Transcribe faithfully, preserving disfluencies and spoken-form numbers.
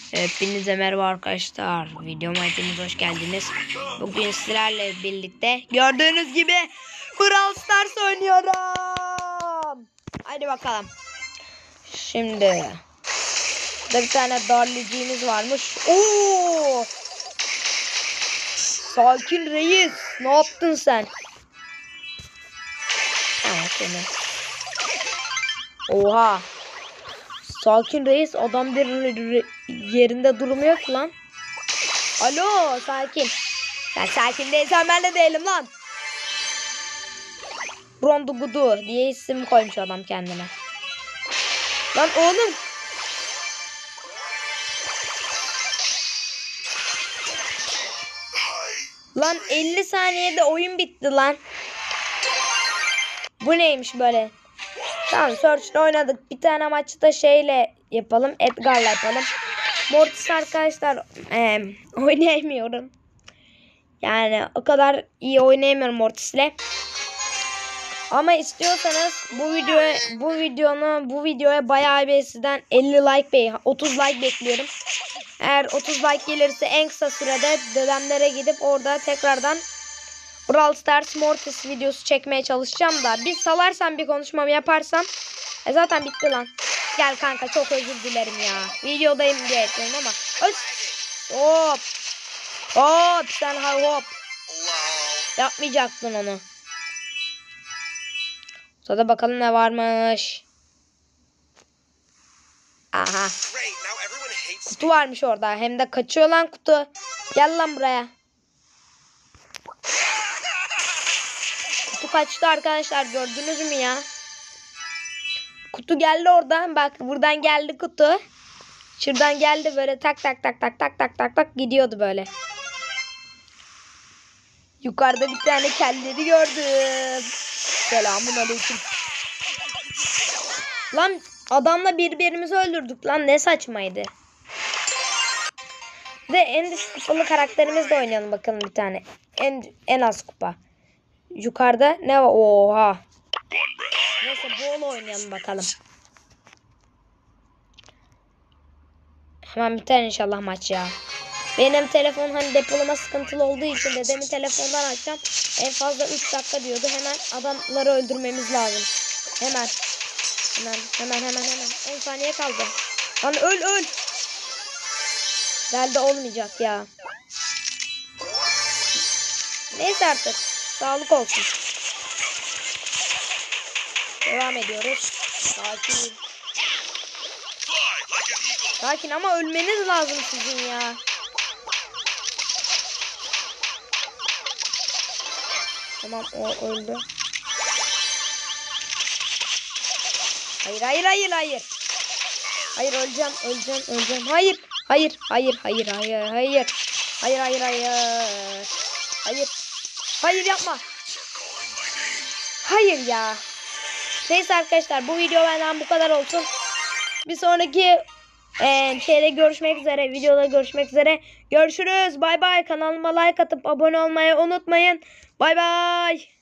Hepinize merhaba arkadaşlar. Videoma hepiniz hoş geldiniz. Bugün sizlerle birlikte gördüğünüz gibi Brawl Stars oynuyorum. Hadi bakalım. Şimdi burada bir tane darlicimiz varmış. Oo! Sakin reis. Ne yaptın sen? Ha, seni. Oha. Sakin reis, adam bir yerinde durmuyor ki lan. Alo sakin. Sen sakin değilsen ben de değilim lan. Brondu Gudu diye isim koymuş adam kendine. Lan oğlum. Lan elli saniyede oyun bitti lan. Bu neymiş böyle? Tamam, Search'te oynadık. Bir tane maçta şeyle yapalım. Edgar'la yapalım. Mortis arkadaşlar e, oynayamıyorum. Yani o kadar iyi oynayamıyorum Mortis'le. Ama istiyorsanız bu videoya bu videonu bu videoya bayağı bir sizden elli like bey otuz like bekliyorum. Eğer otuz like gelirse en kısa sürede dedemlere gidip orada tekrardan Brawl Stars Mortis videosu çekmeye çalışacağım da bir salarsam bir konuşmamı yaparsam e zaten bitti lan. Gel kanka, çok özür dilerim ya. Videodayım diye etmiyorum ama. Ös. Hop. Hop sen ha hop. Yapmayacaktın onu. Sonra bakalım ne varmış. Aha. Kutu varmış orada. Hem de kaçıyor lan kutu. Gel lan buraya. Kutu kaçtı arkadaşlar, gördünüz mü ya? Kutu geldi oradan. Bak buradan geldi kutu. Şuradan geldi böyle tak tak tak tak tak tak tak tak gidiyordu böyle. Yukarıda bir tane kelleri gördüm. Selamun aleyküm. Lan adamla birbirimizi öldürdük lan, ne saçmaydı. Ve en düşük kupalı karakterimiz de oynayalım bakalım bir tane. En en az kupa. Yukarıda ne var? Oha. Neyse bol oynayalım bakalım. Hemen biter inşallah maç ya. Benim telefon hani depolama sıkıntılı olduğu için dedemin telefondan açacağım. En fazla üç dakika diyordu. Hemen adamları öldürmemiz lazım. Hemen. Hemen hemen hemen hemen. on saniye kaldı. Lan öl öl. Herhalde olmayacak ya. Neyse artık. Sağlık olsun. Devam ediyoruz. Sakin. Sakin ama ölmeniz lazım sizin ya. Tamam, o öldü. Hayır hayır hayır hayır. Hayır öleceğim öleceğim öleceğim. Hayır hayır hayır hayır hayır hayır. Hayır hayır hayır. Hayır. Hayır yapma. Hayır ya. Neyse arkadaşlar, bu video benden bu kadar olsun. Bir sonraki e, şeyde görüşmek üzere. Videoda görüşmek üzere. Görüşürüz. Bay bay. Kanalıma like atıp abone olmayı unutmayın. Bay bay.